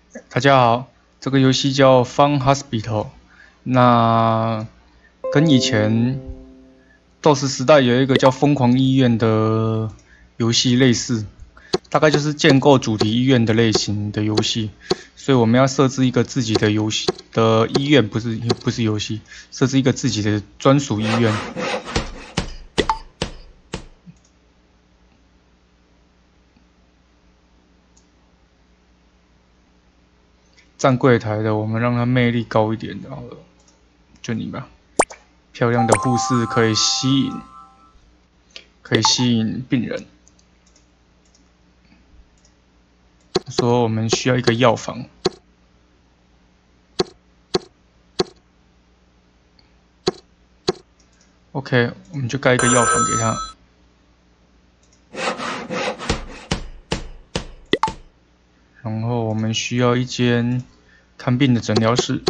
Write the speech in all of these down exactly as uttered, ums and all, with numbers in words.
大家好，这个游戏叫 Fun Hospital。那跟以前斗士时代有一个叫疯狂医院的游戏类似，大概就是建构主题医院的类型的游戏。所以我们要设置一个自己的游戏的医院，不是不是游戏，设置一个自己的专属医院。站柜台的，我们让它魅力高一点的，好了，就你吧。漂亮的护士可以吸引，可以吸引病人。说我们需要一个药房。OK， 我们就盖一个药房给他。然后我们需要一间看病的诊疗室。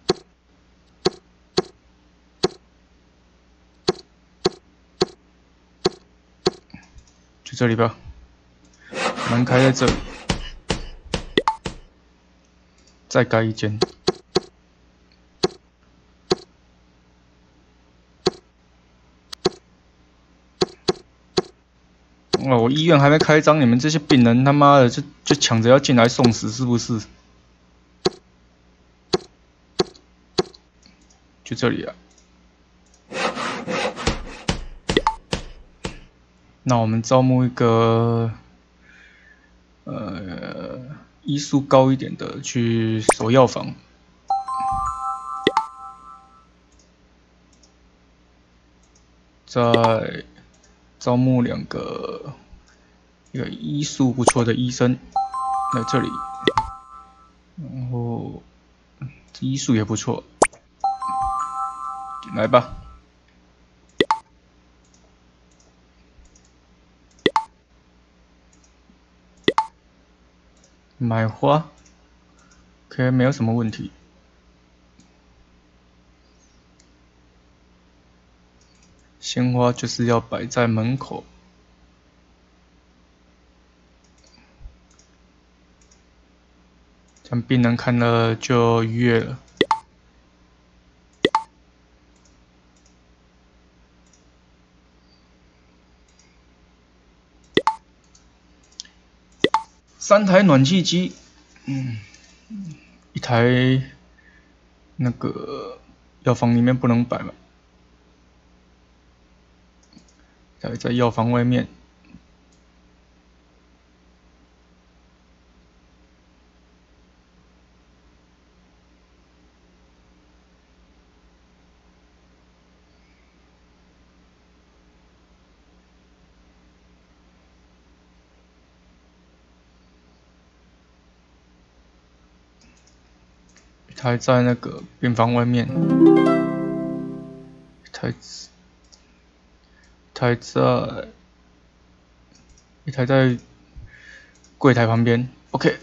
就这里吧，门开在这里，再盖一间。哦，我医院还没开张，你们这些病人他妈的就就抢着要进来送死，是不是？就这里啊。那我们招募一个，呃，医术高一点的去守药房。再招募两个，一个医术不错的医生来这里，然后医术也不错，来吧。买花 ，OK， 没有什么问题。鲜花就是要摆在门口，这样病人看了就愉悦了。三台暖气机，嗯，一台那个药房里面不能摆嘛，在在药房外面。一台在那个病房外面，一台一台在一台在柜台旁边 ，OK。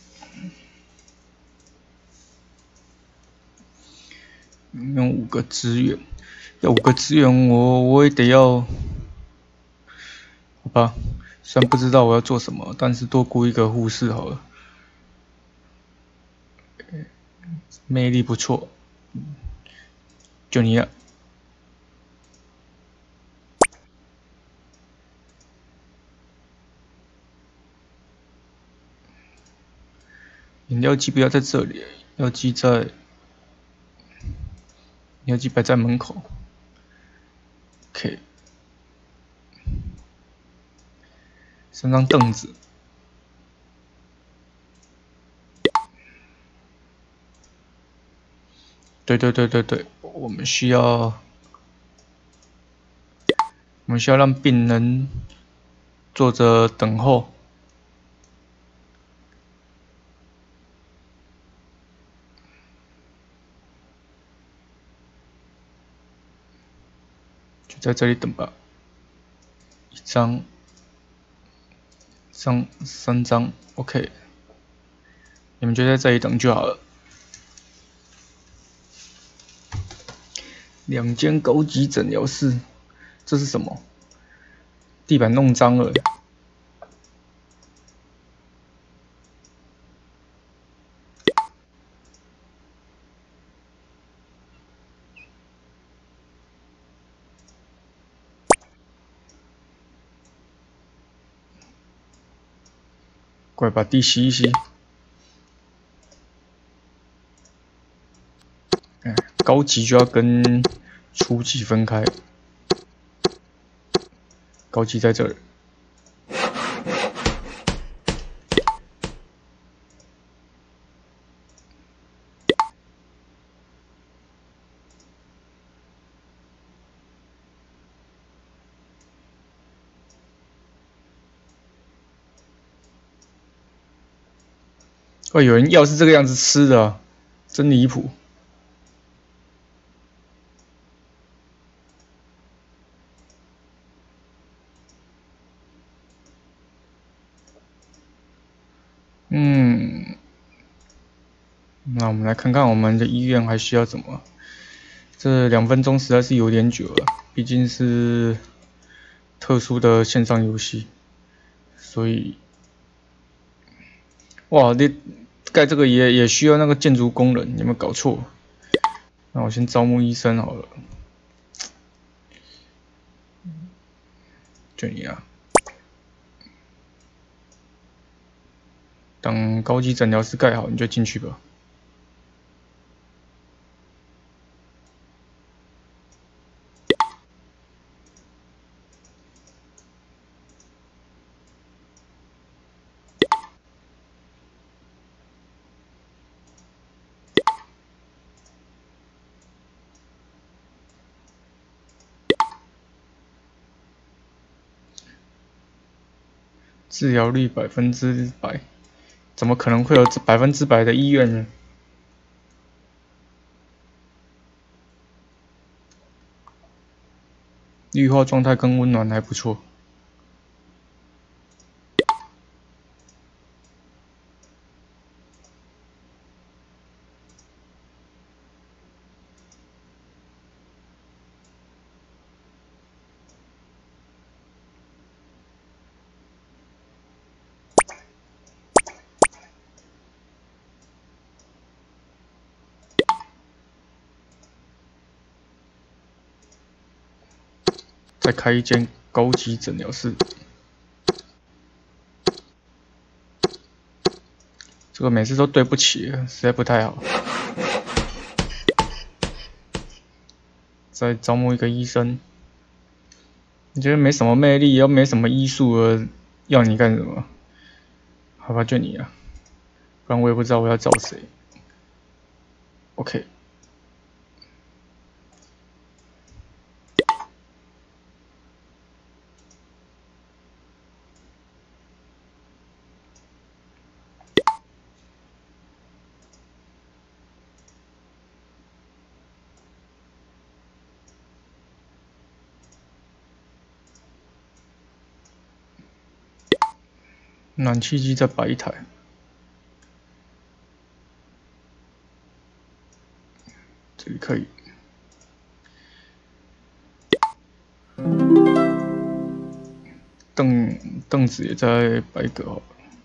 用五个资源，要五个资源，我我也得要，好吧？虽然不知道我要做什么，但是多雇一个护士好了。魅力不错，就你了。饮料机不要在这里，饮料机在，饮料机摆在门口。OK， 三张凳子。对对对对对，我们需要，我们需要让病人坐着等候。就在这里等吧。一张，张三张 ，OK， 你们就在这里等就好了。两间高级诊疗室，这是什么？地板弄脏了。 过来把地吸一吸。哎，高级就要跟初级分开，高级在这儿。 哦，有人药是这个样子吃的、啊，真离谱。嗯，那我们来看看我们的医院还需要怎么。这两分钟实在是有点久了，毕竟是特殊的线上游戏，所以，哇，你盖这个也也需要那个建筑工人，有没有搞错？那我先招募医生好了，就你啊。等高级诊疗室盖好，你就进去吧。治疗率百分之百，怎么可能会有百分之百的医院呢？绿化状态跟温暖还不错。再开一间高级诊疗室。这个每次都对不起，实在不太好。再招募一个医生，你觉得没什么魅力，又没什么医术了，要你干什么？好吧，就你啊，不然我也不知道我要找谁。OK。暖气机再摆一台，这里可以。凳凳子也再摆一个好了。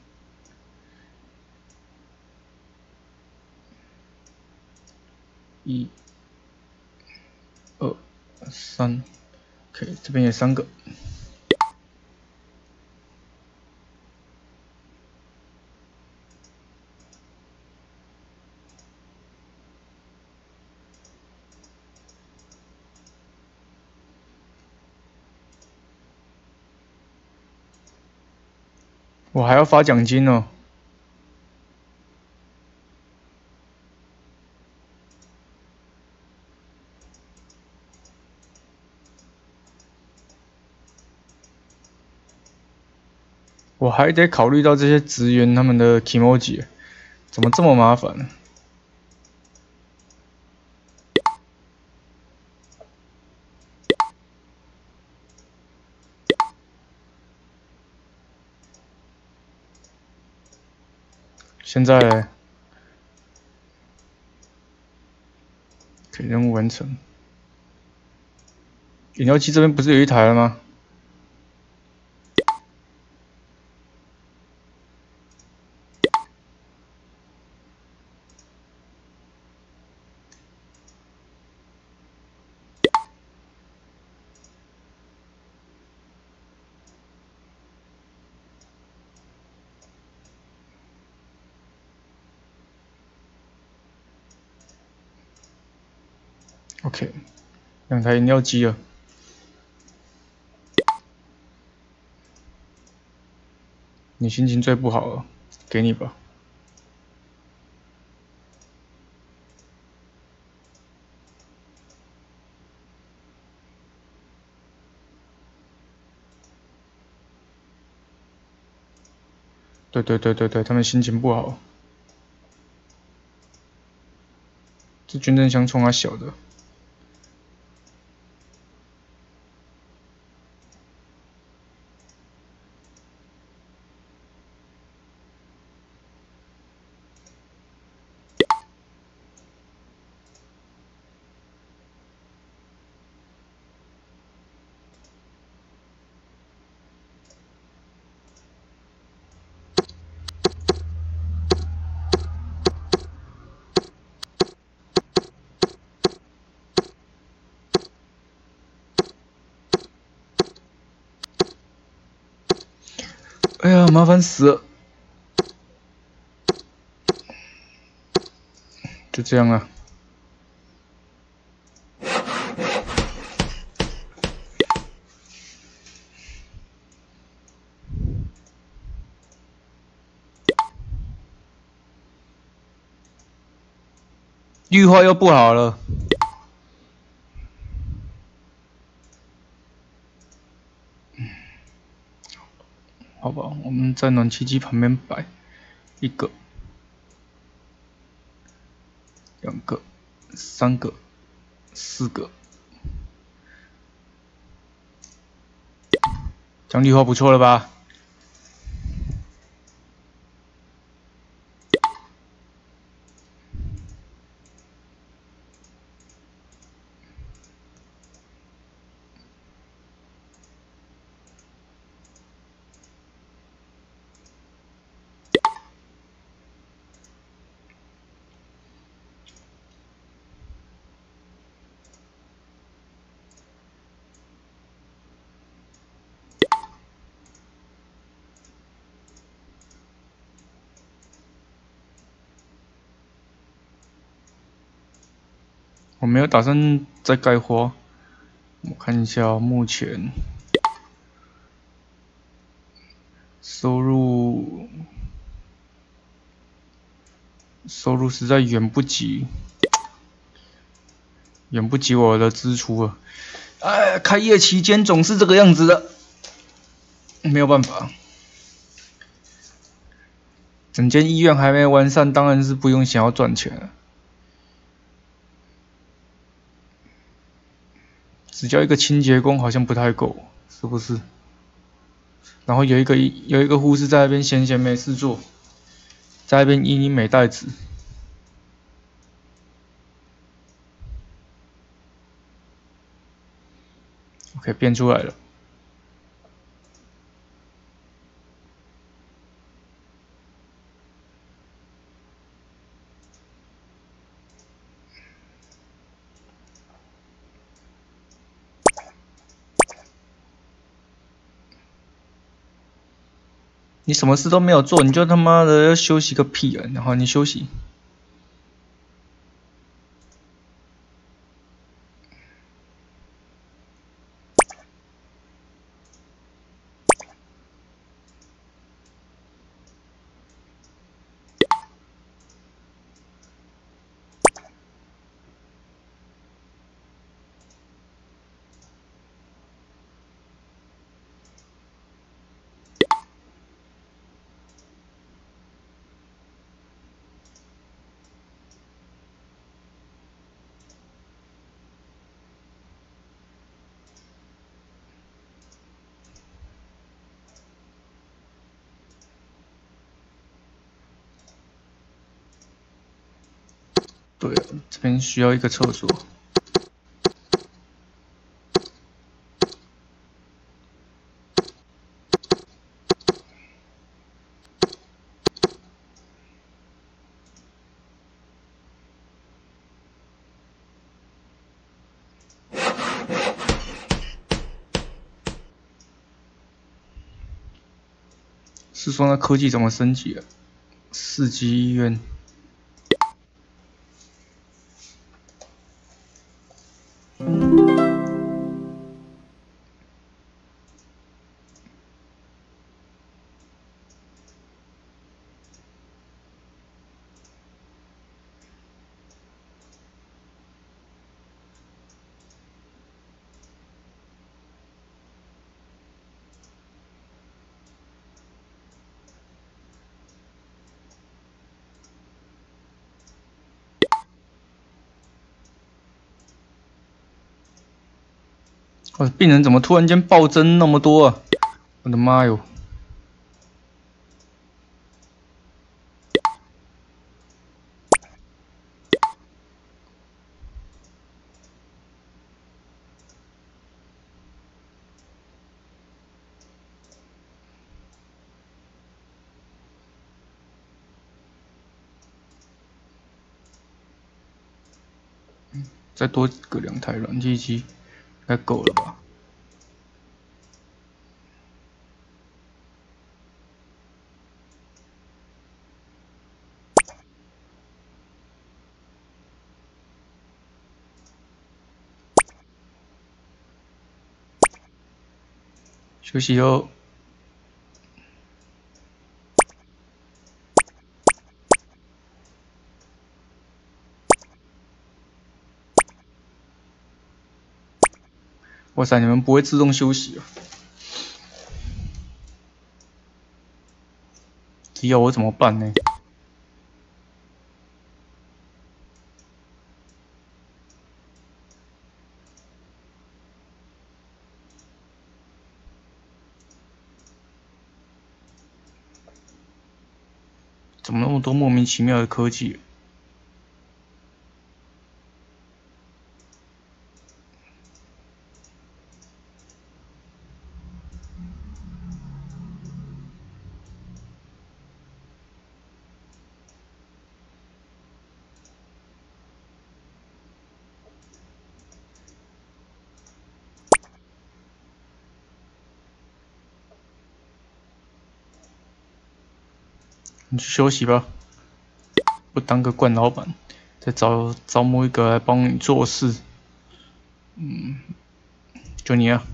一、二、三 ，OK， 这边也三个。我还要发奖金呢。我还得考虑到这些职员他们的 kimoji， 怎么这么麻烦？现在，可以任务完成。饮料机这边不是有一台了吗？ OK， 两台饮料机了。你心情最不好了，给你吧。对对对对对，他们心情不好。这军政箱冲他小的。哎呀，麻烦死了！就这样啊。绿化又不好了。好吧，我们在暖气机旁边摆一个、两个、三个、四个，这样绿化不错了吧？我没有打算再盖花，我看一下目前收入收入实在远不及，远不及我的支出了。哎，开业期间总是这个样子的，没有办法。整间医院还没完善，当然是不用想要赚钱了。只叫一个清洁工好像不太够，是不是？然后有一个有一个护士在那边闲闲没事做，在那边印印美袋子。OK， 变出来了。你什么事都没有做，你就他妈的要休息个屁啊！然后你休息。对了，这边需要一个厕所。是说那科技怎么升级了？四级医院。 我病人怎么突然间暴增那么多啊？我的妈哟！再多个两台软机机，应该够了吧？休息哦。哇塞，你们不会自动休息啊？这要我怎么办呢？怎么那么多莫名其妙的科技？你去休息吧，不当个惯老板，再招招募一个来帮你做事。嗯，就你啊。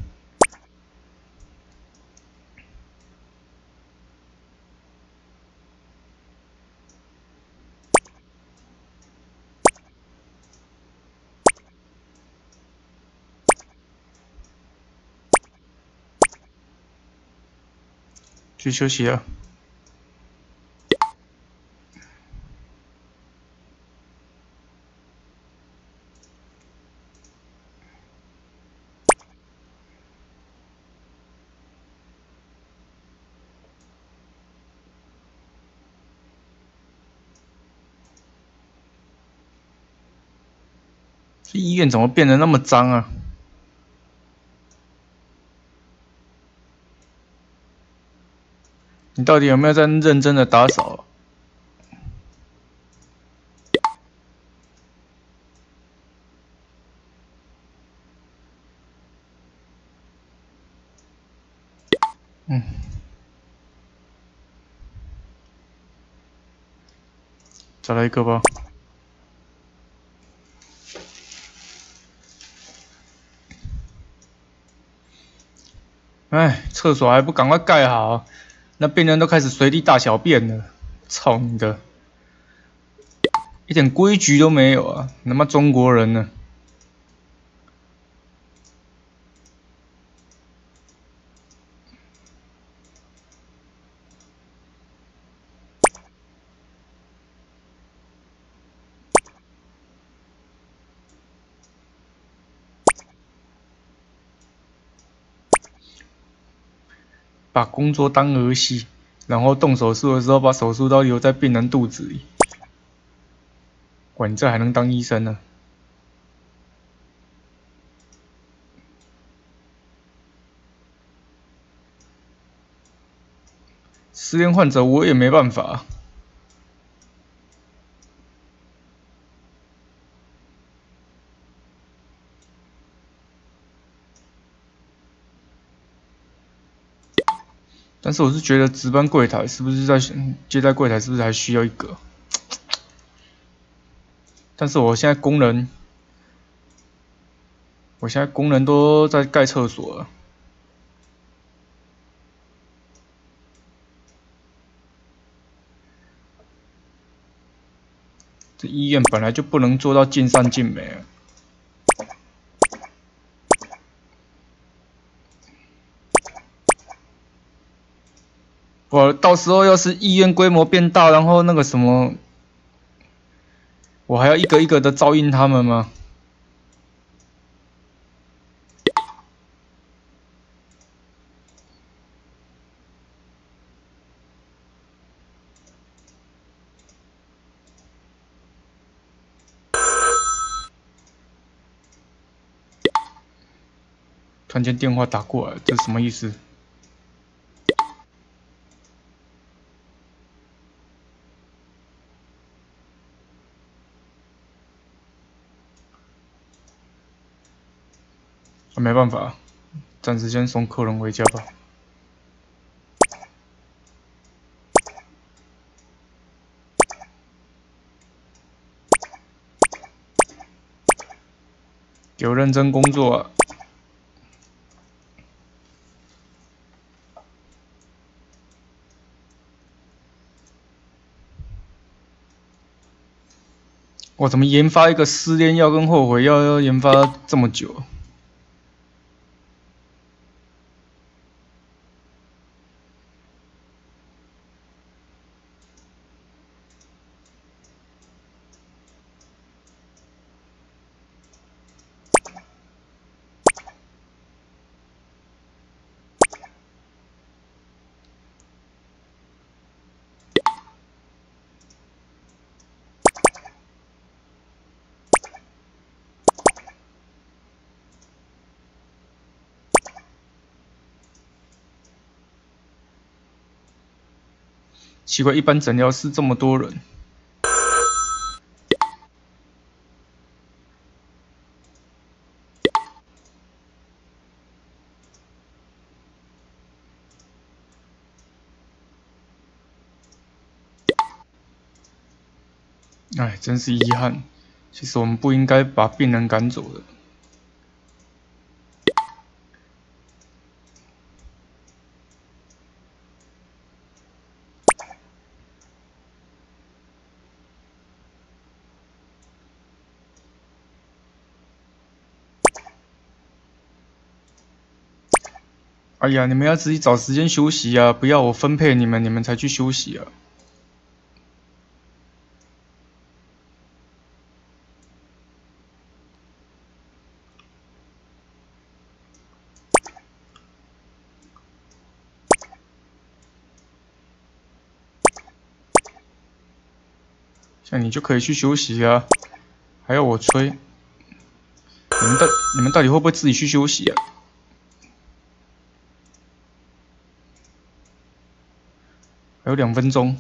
去休息啊。这医院怎么变得那么脏啊？你到底有没有在认真的打扫啊？嗯，再来一个吧。哎，厕所还不赶快盖好，那病人都开始随地大小便了。操你的！一点规矩都没有啊！他妈中国人呢？把工作当儿戏，然后动手术的时候把手术刀留在病人肚子里。管这还能当医生呢？失恋患者我也没办法。但是我是觉得值班柜台是不是在接待柜台是不是还需要一个？但是我现在工人，我现在工人都在盖厕所了。这医院本来就不能做到尽善尽美啊。我到时候要是医院规模变大，然后那个什么，我还要一个一个的照应他们吗？ 突然间电话打过来，这是什么意思？啊，没办法，暂时先送客人回家吧。给我认真工作啊！我怎么研发一个失恋药跟后悔药要研发这么久？奇怪，一般诊疗室这么多人。哎，真是遗憾。其实我们不应该把病人赶走的。哎呀，你们要自己找时间休息啊，不要我分配你们，你们才去休息啊。像你就可以去休息啊，还要我催？你们到你们到底会不会自己去休息啊？还有两分钟。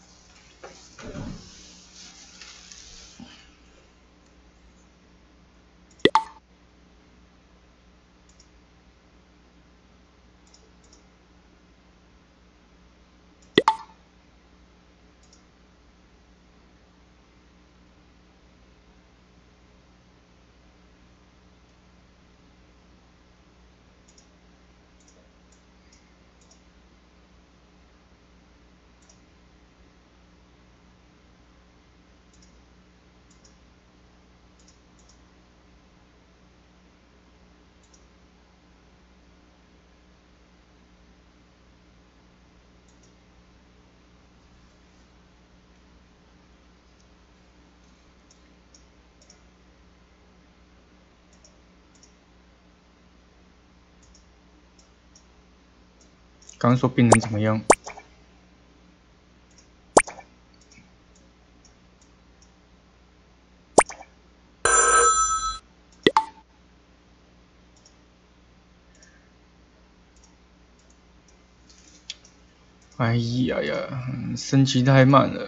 刚刚说病人怎么样？哎呀呀，升级太慢了。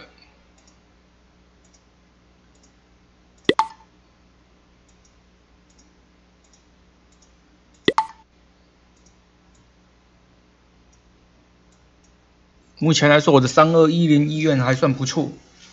目前来说，我的三二一零医院还算不错。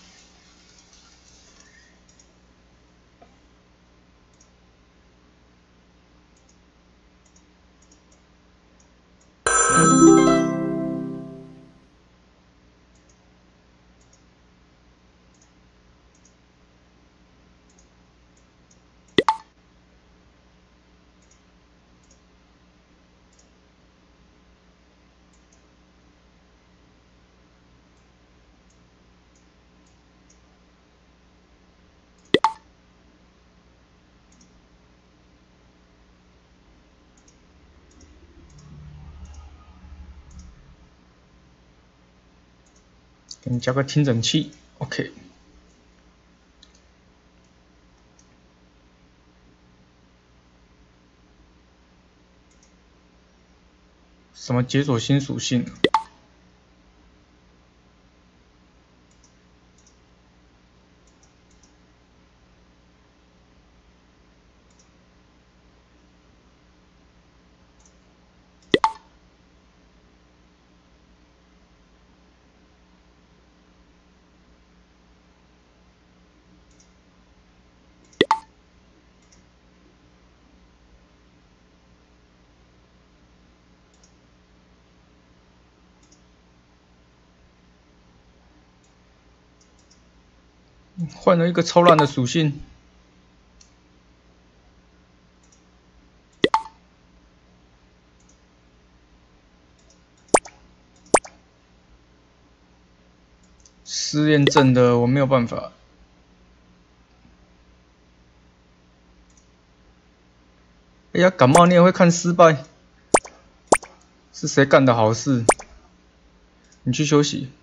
给你加个听诊器 ，OK。 什么解锁新属性？换了一个超烂的属性。失恋症的我没有办法。哎呀，感冒你也会看失败？是谁干的好事？你去休息。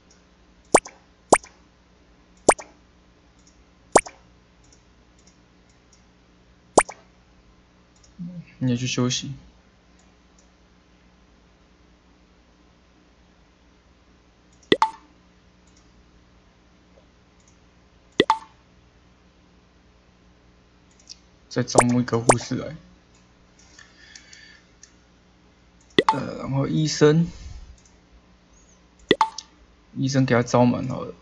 你也去休息。再招募一个护士来。呃，然后医生，医生给他招满好了。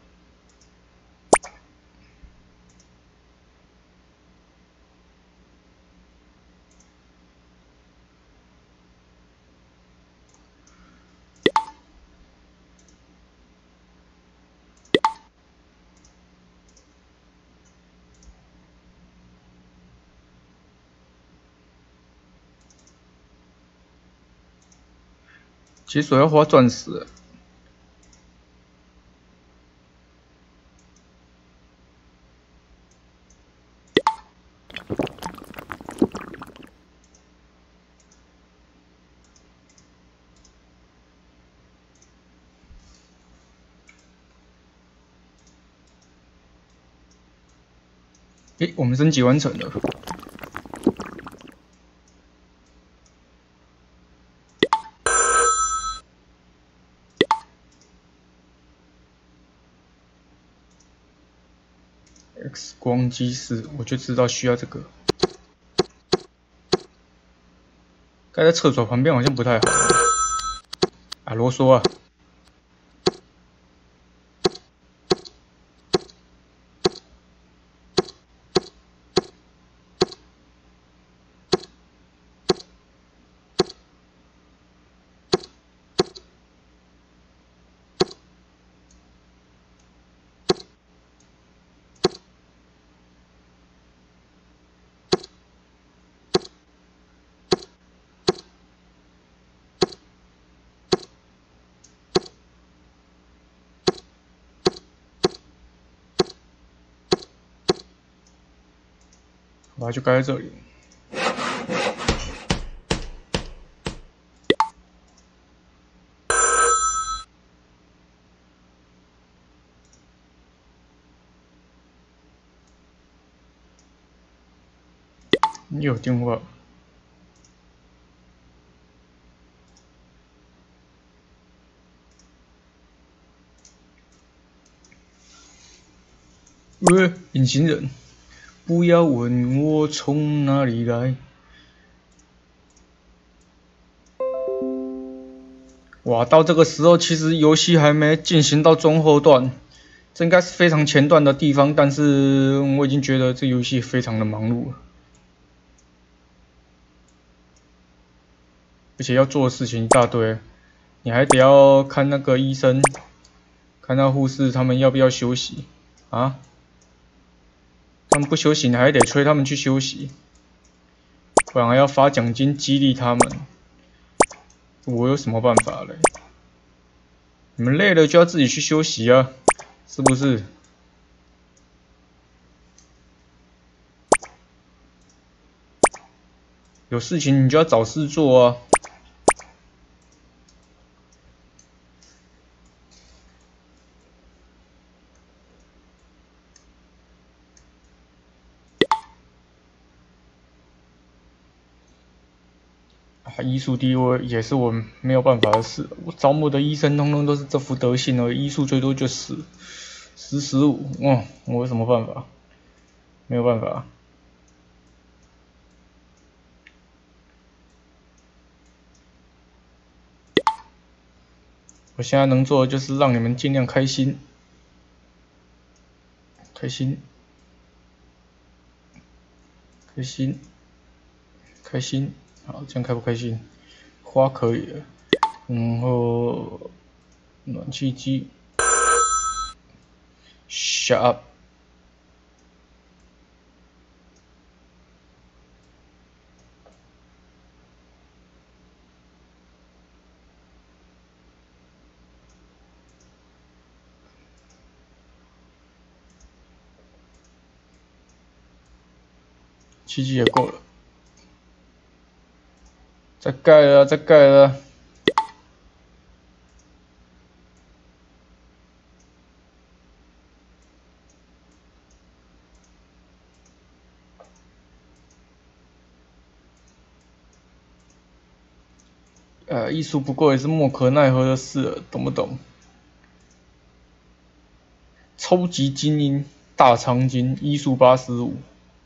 解锁要花钻石。诶，我们升级完成了。X 光机师，我就知道需要这个。盖在厕所旁边好像不太好。啊，啰嗦啊！好吧，就盖在这里。你有电话？喂，隐形人，不要问我从哪里来。哇，到这个时候，其实游戏还没进行到中后段，这应该是非常前段的地方，但是我已经觉得这游戏非常的忙碌了，而且要做的事情一大堆，你还得要看那个医生，看那护士他们要不要休息啊？他们不休息，你还得催他们去休息，不然还要发奖金激励他们。我有什么办法嘞？你们累了就要自己去休息啊，是不是？有事情你就要找事做啊。 医术低我也是我没有办法的事。我招募的医生通通都是这副德性而已，医术最多就十、十十五，嗯，我有什么办法？没有办法。我现在能做的就是让你们尽量开心，开心，开心，开心。好，这样开不开心？花可以了，然后暖气机 ，shut up。七 G 也够了，再盖了，再盖了。呃，艺术不过也是莫可奈何的事了，懂不懂？超级精英大长今，医术八十五，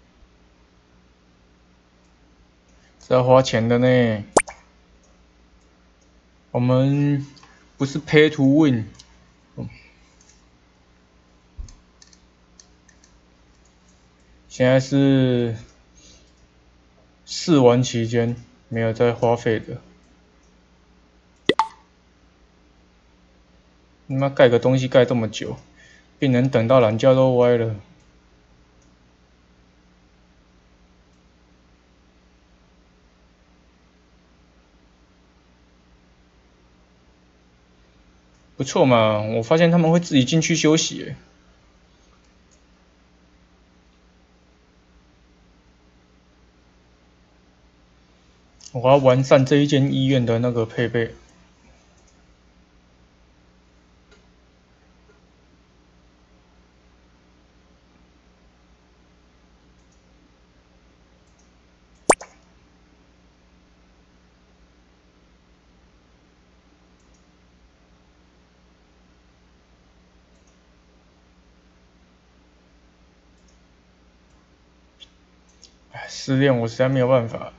是要花钱的呢。我们不是 pay to win。现在是试玩期间，没有在花费的。他妈盖个东西盖这么久，病人等到懒觉都歪了。不错嘛，我发现他们会自己进去休息耶。我要完善这一间医院的那个配备。失恋我实在没有办法。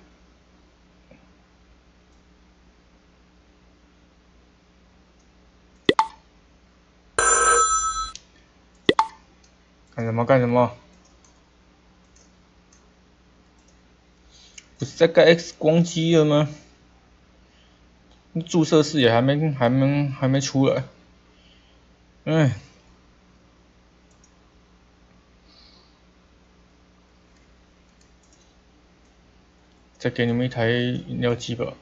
干什么干什么？不是在盖 X 光机了吗？注射室也还没还没还没出来。哎。再给你们一台饮料机吧。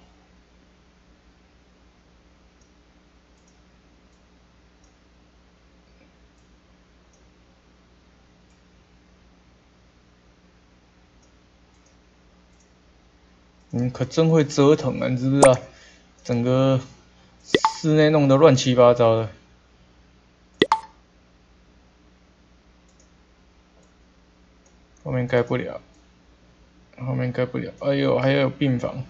你可真会折腾啊，你知不知道？整个室内弄得乱七八糟的。后面盖不了，后面盖不了。哎呦，还有病房。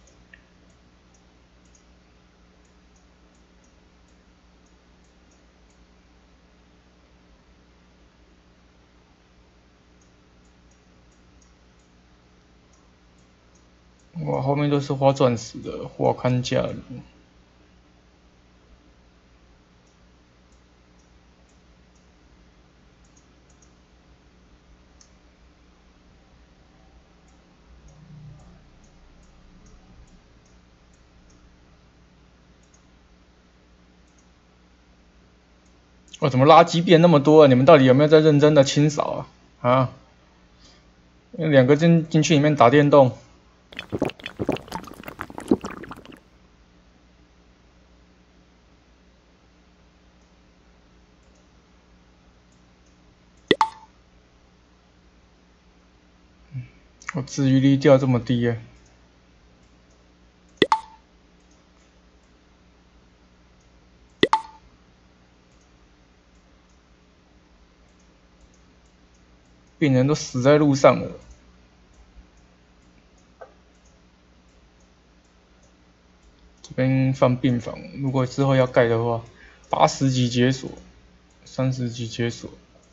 哇，后面都是花钻石的，花看价了。哇，怎么垃圾变那么多啊？你们到底有没有在认真的清扫啊？啊？两个进进去里面打电动。我治愈率掉这么低耶。病人都死在路上了。 边放病房，如果之后要盖的话，八十级解锁，三十级解锁。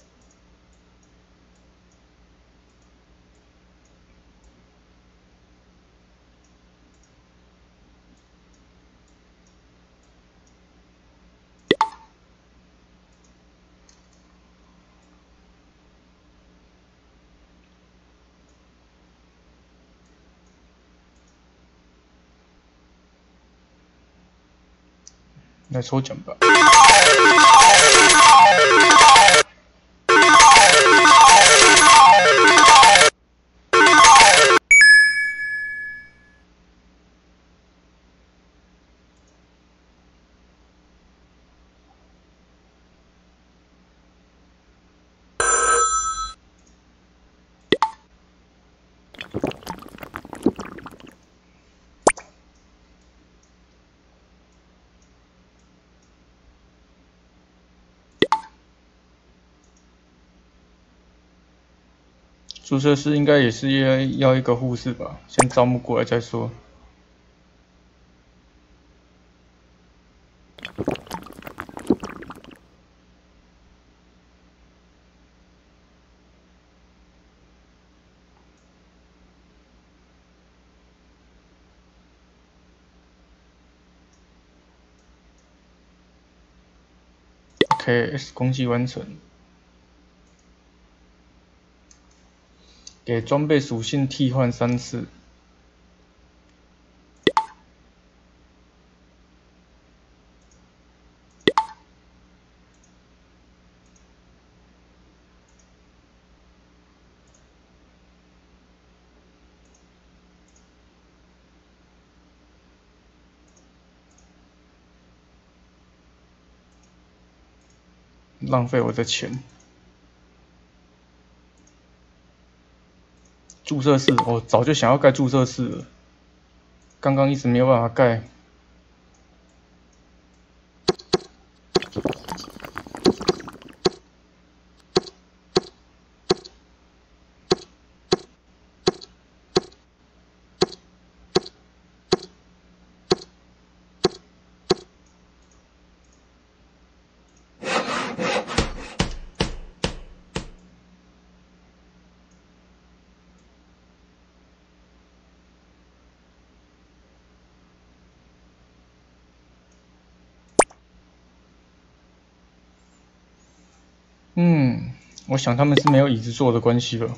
来抽奖吧！注册室应该也是要要一个护士吧，先招募过来再说。OK， 攻击完成。给装备属性替换三次。浪费我的钱。注册室，我早就想要盖注册室了，刚刚一直没有办法盖。嗯，我想他们是没有椅子坐的关系了。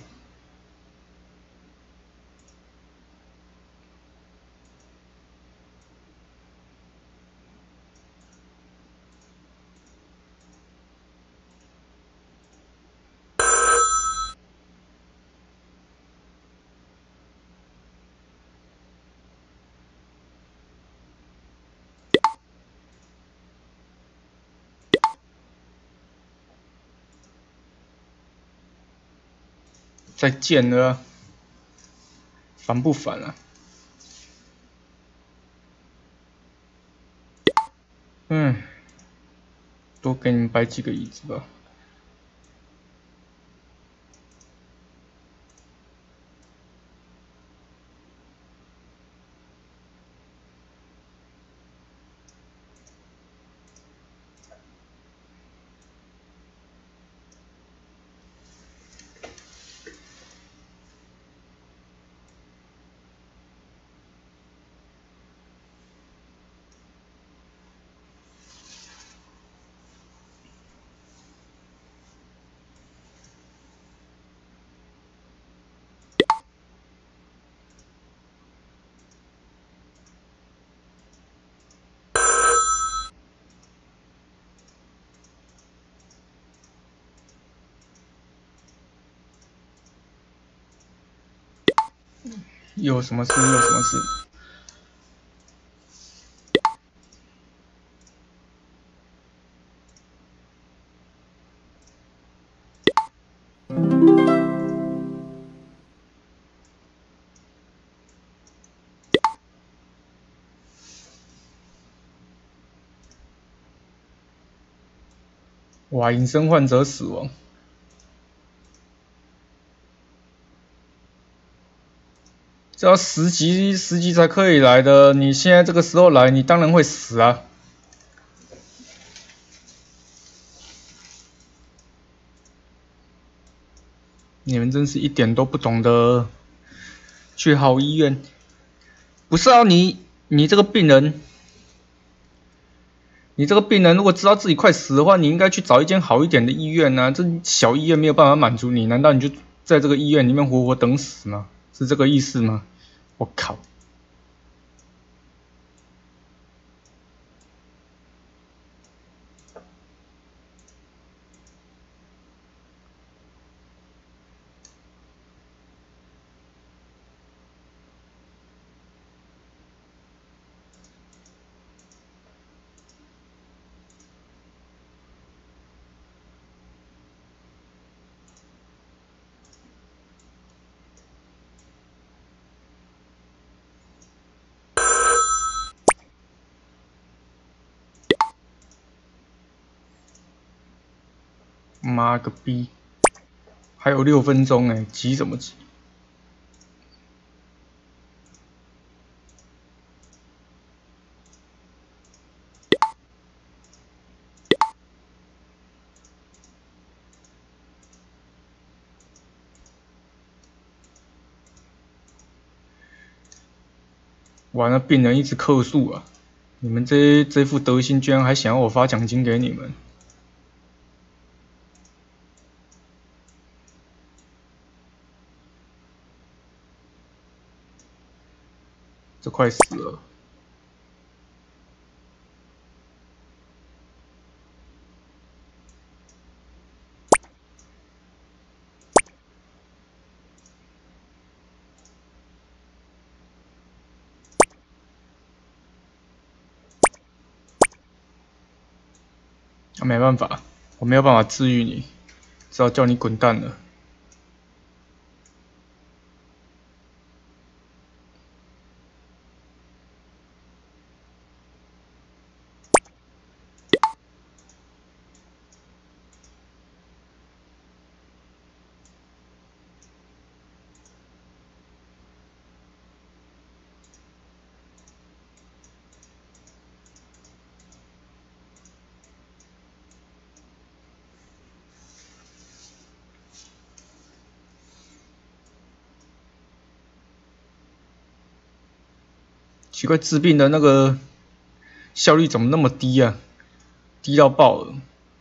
再见了，烦不烦啊？嗯，多给你们摆几个椅子吧。有什么事？有什么事？哇！隐身患者死亡。 这要十级十级才可以来的，你现在这个时候来，你当然会死啊！你们真是一点都不懂得去好医院。不是啊，你你这个病人，你这个病人如果知道自己快死的话，你应该去找一间好一点的医院啊！这小医院没有办法满足你，难道你就在这个医院里面活活等死吗？是这个意思吗？我靠！妈个逼！还有六分钟哎，急什么急？完了，病人一直客诉啊！你们这这副德行，居然还想要我发奖金给你们？这快死了！啊，没办法，我没有办法治愈你，只好叫你滚蛋了。奇怪，治病的那个效率怎么那么低啊？低到爆了！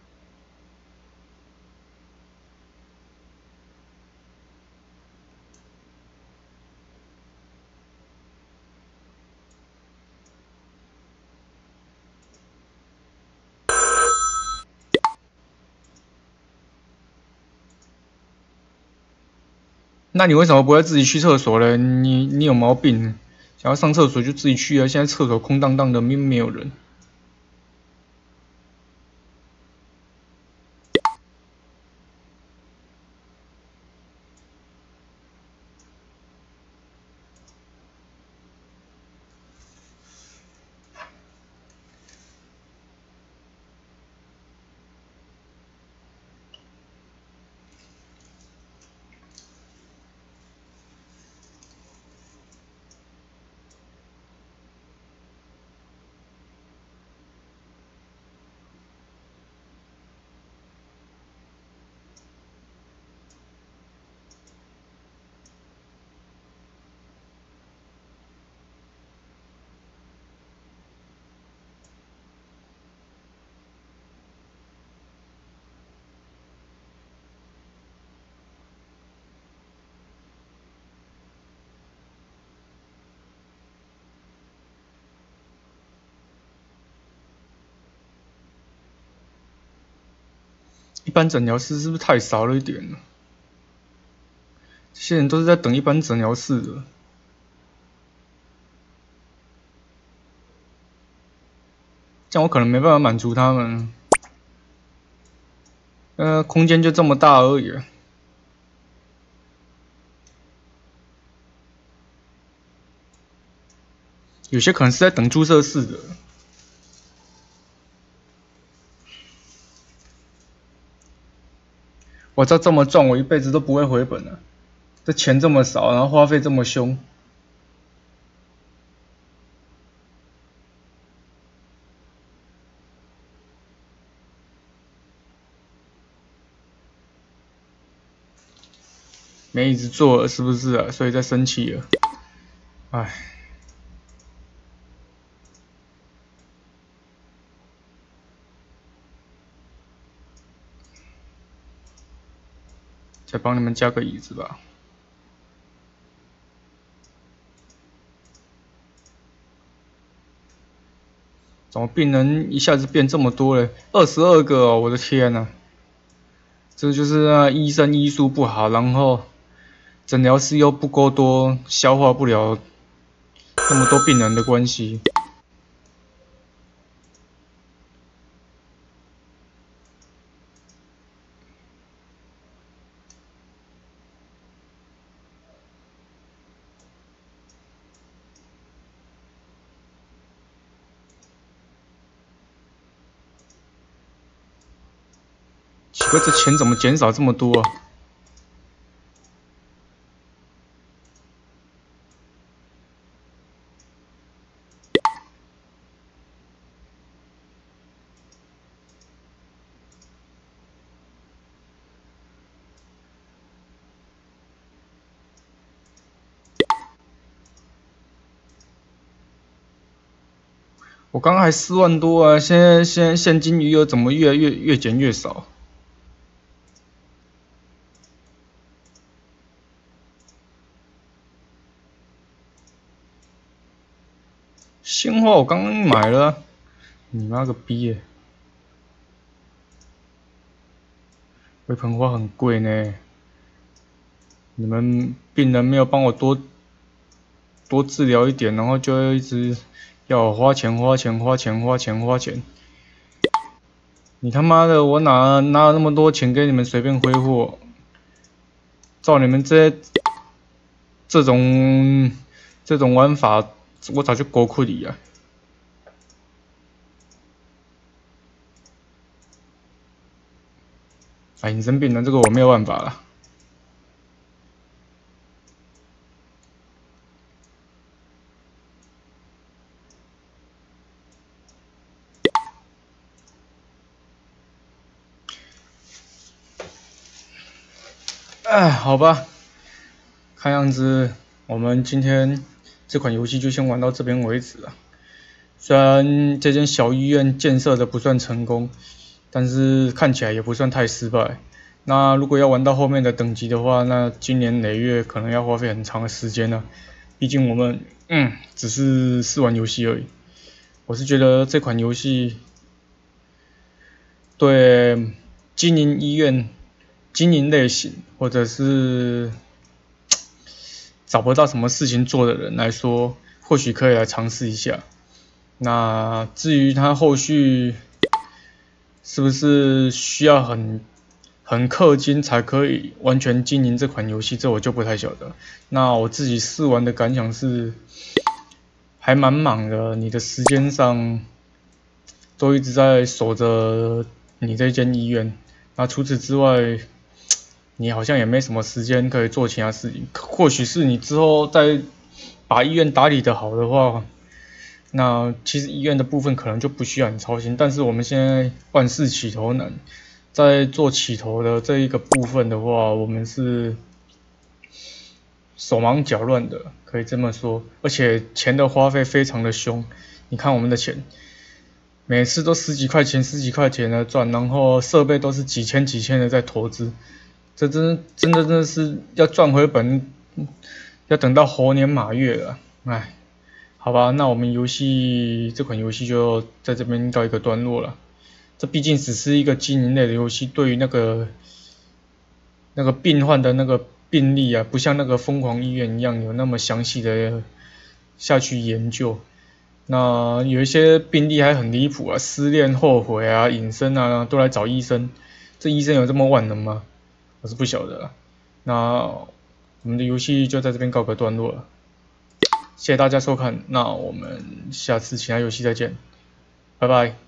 那你为什么不会自己去厕所呢？你你有毛病！想要上厕所就自己去啊！现在厕所空荡荡的，明明没有人。一般诊疗室是不是太少了一点呢？这些人都是在等一般诊疗室的。这样我可能没办法满足他们。呃，空间就这么大而已。有些可能是在等注射室的。我照这么赚，我一辈子都不会回本了。这钱这么少，然后花费这么凶。 没一直做了，是不是啊？所以在生气了。唉，再帮你们加个椅子吧。怎么病人一下子变这么多了？二十二个哦！我的天呐、啊，这就是啊，医生医术不好，然后诊疗室又不够多，消化不了那么多病人的关系。奇怪，这钱怎么减少这么多啊？我刚刚还四万多啊，现在现在现金余额怎么越来越越减越少？鲜花我刚刚买了、啊，你妈个逼耶！微盆花很贵呢，你们病人没有帮我多多治疗一点，然后就一直要我花钱花钱花钱花钱花钱。你他妈的，我哪哪有那么多钱给你们随便挥霍？照你们这这种这种玩法，我早就狗哭你啊！哎，你生病了，这个我没有办法了。哎，好吧，看样子我们今天这款游戏就先玩到这边为止了。虽然这间小医院建设的不算成功，但是看起来也不算太失败。那如果要玩到后面的等级的话，那今年累月可能要花费很长的时间了。毕竟我们嗯只是试玩游戏而已。我是觉得这款游戏对经营医院、经营类型或者是找不到什么事情做的人来说，或许可以来尝试一下。那至于它后续是不是需要很很氪金才可以完全经营这款游戏，这我就不太晓得。那我自己试玩的感想是，还蛮忙的，你的时间上都一直在守着你这间医院。那除此之外，你好像也没什么时间可以做其他事情。或许是你之后再把医院打理得好的话，那其实医院的部分可能就不需要你操心。但是我们现在万事起头难，在做起头的这一个部分的话，我们是手忙脚乱的，可以这么说。而且钱的花费非常的凶，你看我们的钱，每次都十几块钱、十几块钱的赚，然后设备都是几千几千的在投资。这真真的真的是要赚回本，要等到猴年马月了，唉，好吧，那我们游戏这款游戏就在这边告一个段落了。这毕竟只是一个经营类的游戏，对于那个那个病患的那个病例啊，不像那个疯狂医院一样有那么详细的下去研究。那有一些病例还很离谱啊，失恋后悔啊、隐身啊，都来找医生。这医生有这么万能吗？我是不晓得。那我们的游戏就在这边告个段落了，谢谢大家收看，那我们下次其他游戏再见，拜拜。